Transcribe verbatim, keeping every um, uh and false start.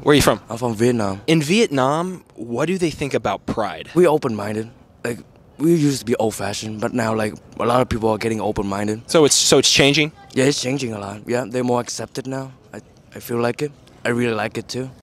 Where are you from? I'm from Vietnam. In Vietnam, what do they think about pride? We're open-minded. Like, we used to be old-fashioned, but now, like, a lot of people are getting open-minded. So it's so it's changing? Yeah, it's changing a lot. Yeah, they're more accepted now. I, I feel like it. I really like it too.